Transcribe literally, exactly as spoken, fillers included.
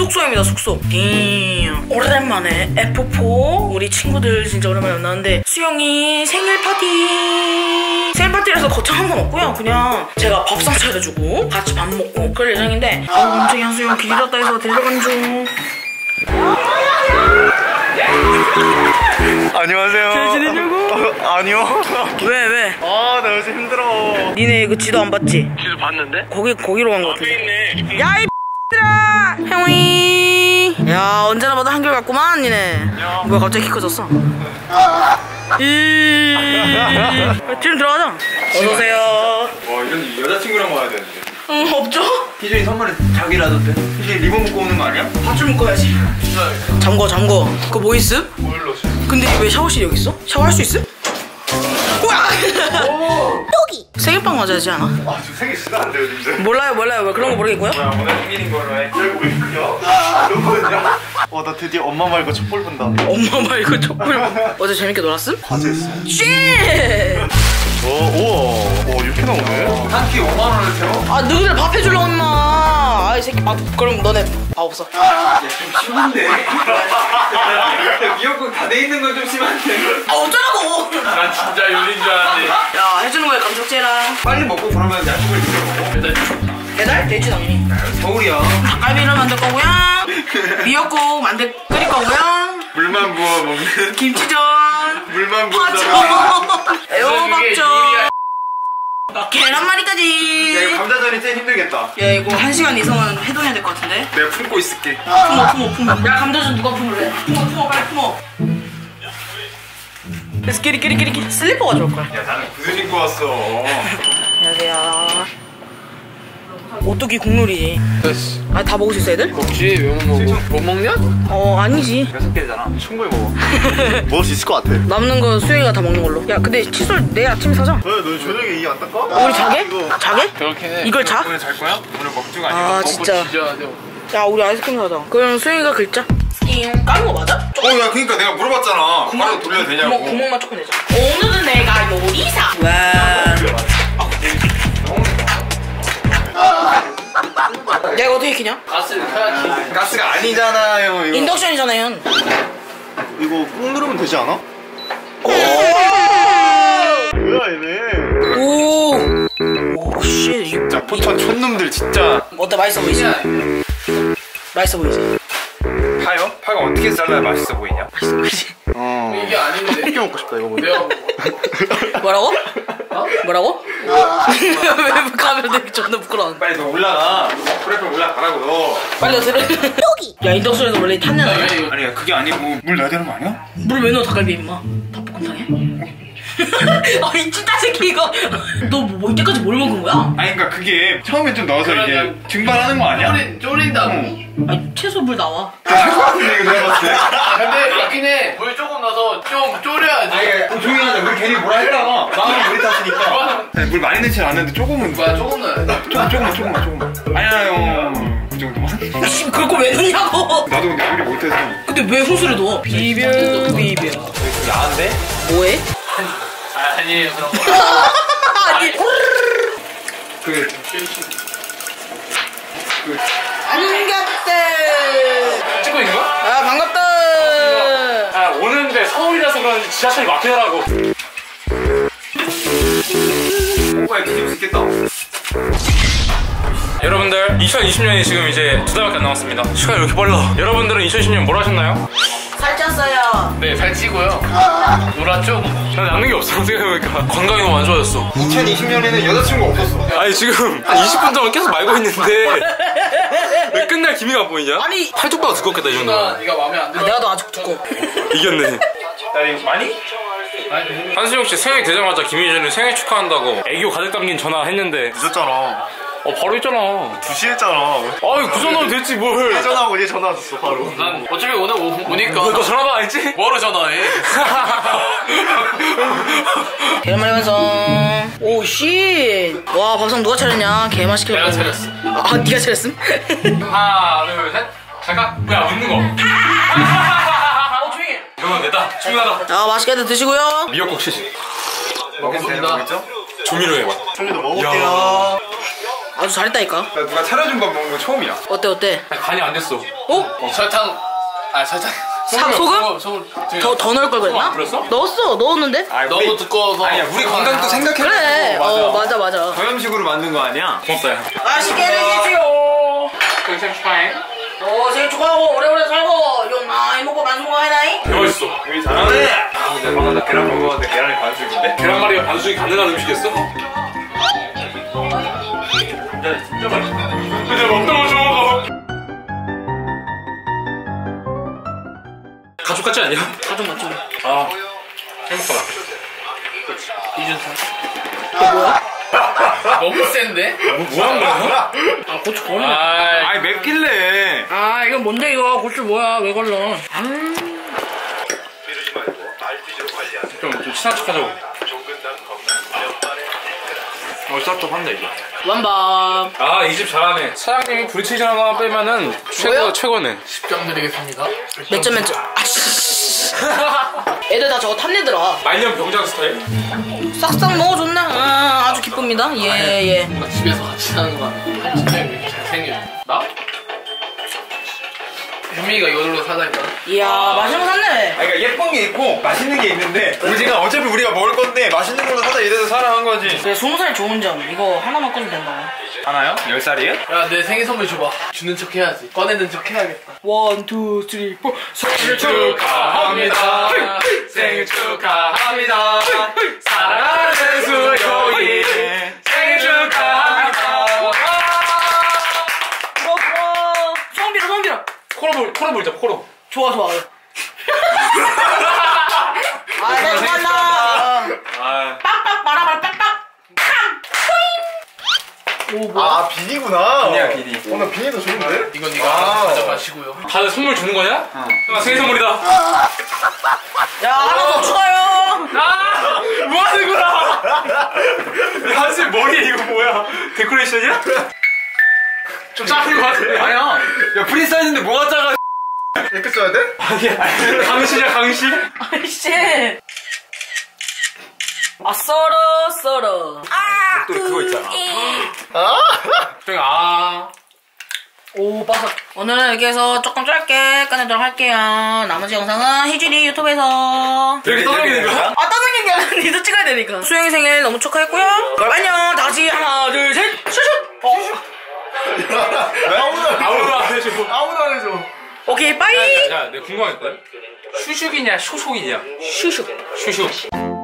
숙소입니다. 숙소. 딩. 오랜만에 에프 사 우리 친구들 진짜 오랜만에 만났는데 수영이 생일 파티. 생일 파티라서 거창한 건 없고요. 그냥 제가 밥상 차려주고 같이 밥 먹고 그럴 예정인데 아 깜짝이야 수영 기다렸다 해서 데려간 중. 안녕하세요. 잘 지내냐고? 어, 아니요. 왜 왜? 아, 나 요새 힘들어. 니네 그 지도 안 봤지? 지도 봤는데? 거기 거기로 간 거 앞에 같은데. 있네. 야 이 X들아! 형이. 야 언제나 봐도 한결 같구만 니네. 야. 뭐야 갑자기 키 커졌어? 이. 지금 들어가자. 어서 오세요. 와, 이런 여자친구랑 와야 되는데. 응 없죠? 희준이 선물에 자기라던데? 희준이 리본 묶고 오는 거 아니야? 밧줄 묶어야지. 잠궈 잠궈. 그거 뭐 있음? 뭘 넣었어? 근데 왜 샤워실이 여기 있어? 샤워할 수 있음? 우와! 여기! 생일빵 맞아야지 않아? 아, 저 생일 진짜 안 돼요, 진짜. 몰라요 몰라요 왜 그런 거 모르겠고요? 뭐야, 오늘 생일인 걸로 해. 이거 왜 크냐? 이런 거냐? 와, 나 드디어 엄마 말고 촛불 본다. 엄마 말고 촛불. 어제 재밌게 놀았음? 과제했어. 쉣! 오, 우와. 와, 이렇게 나오네? 한 끼 오만 원을 태워. 아 너희들 밥 해주려고 했나? 아이 새끼 밥 그럼 너네 밥 없어. 야, 좀 심한데? 미역국 다 돼 있는 건 좀 심한데? 아 어쩌라고! 난 진짜 요리인 줄 알았는데. 야 해주는 거야 감촉제랑. 빨리 먹고 그러면 약속을 지켜 먹어. 배달? 되지 당연히. 서울이야. 닭갈비를 만들 거고요. 미역국 만들 끓일 거고요. 물만 부어 먹는. 김치전. 물만 부어. 파전. 애호박전. 계란말이까지. 야, 이거 감자전이 제일 힘들겠다. 야 이거 한 시간 이상은 해동해야 될 것 같은데. 내가 품고 있을게. 품어 품어 품어. 야 감자전 누가 품을래? 품어 품어 빨리 품어. 그래서 끼리 끼리 끼리 끼리 슬리퍼가 좋을 거야. 야, 나는 구두 신고 왔어. 안녕하세요. 오뚜기 국룰이지. 됐어. 아 다 먹을 수 있어 애들? 먹지. 왜 못 먹어? 못 먹냐? 어 아니지. 여섯 개잖아. 충분히 먹어. 먹을 수 있을 것 같아. 남는 거 수영이가 다 먹는 걸로. 야 근데 칫솔 내일 아침에 사자. 왜? 너 저녁에 이 안 닦아? 우리 자게? 자게? 그렇긴 해. 이걸 자? 오늘 잘 거야? 오늘 먹중 아니야? 아 먹고 진짜. 지져야 돼. 야 우리 아이스크림 사자. 그럼 수영이가 긁자. 스킹 까는 거 맞아? 어, 야, 그니까 내가 물어봤잖아. 바로 돌려도 되냐고. 구멍, 구멍만 조금 내자. 오늘은 내가 요리사. 와. 야 이거 어떻게 키냐? 가스를 켜야지. 가스가 아니잖아요, 이거. 인덕션이잖아요. 이거 꾹 누르면 되지 않아? 뭐야, 얘네. 오. 오 씨. 진짜 포천 촌놈들 진짜. 어때 맛있어 보이지? 맛있어 보이지? 파요? 파가 어떻게 잘라야 맛있어 보이냐? 맛있어 보이지? 어. 이게 아닌데. 튀겨 먹고 싶다, 이거 보니까. 내가 먹어. 뭐라고? 어? 뭐라고? 왜 가면 되게 존나 부끄러워. 빨리 너 올라가. 프라이팬 올라가라고, 너. 빨리 들어. 여기. 야 인덕션에서 원래 탔냐? 아니, 그게 아니고 물 넣어야 되는 거 아니야? 물 왜 넣어 닭갈비 임마? 닭볶음탕에? 아이 찐따 새끼 이거. 너 뭐 이때까지 뭘 먹은 거야? 아니, 그니까 그게 처음에 좀 넣어서 이제 그러면 증발하는 거 아니야? 쪼린, 쪼린다고. 응. 아니 채소 물 나와. 할것 같은데, 이거 내가 봤을 때. 근데 맞긴 해. 물 조금 넣어서 좀 졸여야지. 아니, 좀 조용히 하자. 우리 괜히 뭐라 했다가 나는 우리 탓이니까. 아니, 물 많이 넣지 않았는데 조금은. 뭐야, 조금 넣어야 돼. 조금, 조금만, 조금만, 조금만. 아니야, 형. 그 정도만. 씨, 그걸 왜 넣냐고. 나도 근데 요리 못해서. 근데 왜 후수를 넣어? 비벼 비벼. 야한데? 뭐해? 아, 아니에요, 그런 거. 아니. 그, 반갑대. 찍고 있는 거야? 아 반갑다. 아, 오는데 서울이라서 그런지 지하철이 막히더라고. 오빠야 뒤집을 수 있겠다. 여러분들 이천이십 년이 지금 이제 두 달밖에 안 남았습니다. 시간이 왜 이렇게 빨라? 여러분들은 이천이십 년 뭘 하셨나요? 살쪘어요. 네, 살 찌고요. 놀았죠? 난 남는 게 없어. 생각해보니까 건강이 너무 안 좋아졌어. 이천이십 년에는 여자친구 없었어. 아니 지금 한 이십 분 동안 계속 말고 있는데 왜 끝날 기미가 안 보이냐? 아니. 팔뚝보다 두껍겠다 이 나 정도면. 네가 마음에 안 들어. 내가 더 아직 두꺼워. 이겼네. 나 이거 많이? 아니, 한수영 씨 생일 되자마자 김희준이 생일 축하한다고 애교 가득 담긴 전화 했는데 늦었잖아. 어 바로 했잖아. 두 시 했잖아. 아유 그 정도면 됐지 뭘. 전화하고 얘 전화 왔었어 바로. 난 어차피 오늘 오, 오니까. 너 전화도 안 했지? 뭐하러 전화해? 계란말이 완성. 오 씨. 와 밥상 누가 차렸냐? 개 맛있게. 내가 먹었네. 차렸어. 아 네가 차렸음? 하나 둘 셋. 잠깐. 야 웃는 거. 어 조용히. 이러면 됐다. 충분하다. 아 맛있게들 드시고요. 미역국 시식. 먹겠습니다. 먹겠습니다. 있죠? 조미료 해봐. 저기도 먹을게요. 아주 잘했다니까. 나 누가 차려준 밥 먹은 거 처음이야. 어때 어때? 아니, 간이 안 됐어. 어? 설탕. 아 설탕. 사, 소금? 소금. 더, 더 넣을 걸 그랬나? 그랬어? 넣었어 넣었는데? 아, 너무 우리, 두꺼워서. 아니야, 우리 건강도 생각해가지고. 그래 어 맞아 맞아. 저염식으로 만든 거 아니야? 고맙다. 맛있게 드시지요. 생일 축하해. 어 생일 축하하고 오래오래 살고 좀 많이 먹고 만수무강해라잉. 맛있어. 여기 잘하네. 아, 근데 방금 나 계란 먹었는데 계란이 반숙인데? 계란말이가 반숙이 가능한 음식이었어? 진짜, 진짜 맛있어. 근데 먹다가 좋아. 가족 같지 않냐? 가족 맞지? 아, 행복하다. 이준상. 뭐야? 너무 센데? 뭐 하는 거야? 아 고추 버리네. 아, 아이, 맵길래. 아 이건 뭔데 이거 고추 뭐야 왜 걸러? 좀, 좀 친한 척 하자고. 어, 쌉도 한다, 이거. 완밥. 아, 이 집 잘하네. 사장님이 브리치즈 하나 빼면은 최고, 뭐요? 최고네. 십 점 드리겠습니다. 몇 점 몇 점? 아씨. 애들 다 저거 탐내더라. 말년 병장 스타일? 싹싹 넣어줬네. 아, 아주 기쁩니다. 예 예. 뭔가 집에서 같이 사는 거 아니야? 한 진짜 왜 이렇게 잘생겨? 나? 현민이가 이걸로 사다니까. 이야 맛있는 거 샀네. 아, 그러니까 예쁜 게 있고 맛있는 게 있는데 우지가 어차피 우리가 먹을 건데 맛있는 걸로 사자 이래서 사라 한 거지. 그래 스무 살 좋은 점 이거 하나만 꺼면 된다. 하나요? 열 살이에요? 야, 내 생일 선물 줘봐. 주는 척 해야지. 꺼내는 척 해야겠다. 원, 투, 쓰리, 포. 생일 축하합니다. 생일 축하합니다. 사랑하는 수요일. 생일 축하합니다. 부러워 부러워. 소원 빌어 소원 빌어. 코로 불, 코로 불자, 코로. 좋아 좋아. 아 네, 고맙다. 아, 빡빡 말아봐 빡빡. 오 뭐야? 아 비니구나. 비니야, 비니. 어, 나 비니도 좋은데? 이건 네가 아. 가져가시고요. 다들 선물 주는 거냐? 어. 아, 생일 선물이다. 야 하나 더 추가요. 아! 뭐 하는 거야? 한슬 머리 이거 뭐야? 데코레이션이야? 좀 작은 거 같은데? 아니야. 야, 프리 사이즈인데 뭐가 작아? 이렇게 써야 돼? 아니야. 강시야, 강시? 아이씨. 아 썰어 썰어. 아. 또 그거 있잖아. 아? 좀 아. 오 바삭. 오늘은 여기에서 조금 짧게 끝내도록 할게요. 나머지 영상은 희준이 유튜브에서. 이렇게 떠다니는 거야? 아 떠는 게 아니라 니도 찍어야 되니까. 수영이 생일 너무 축하했고요. 그럼 안녕. 다시 하나 둘 셋. 슈슉. 어. 아무도 안 아무도 안 해줘. 아무도 안 해줘. 오케이 빠이. 야, 내가 궁금한 거 있거든? 슈슉이냐, 쇼쇼이냐? 슈슉. 슈슉.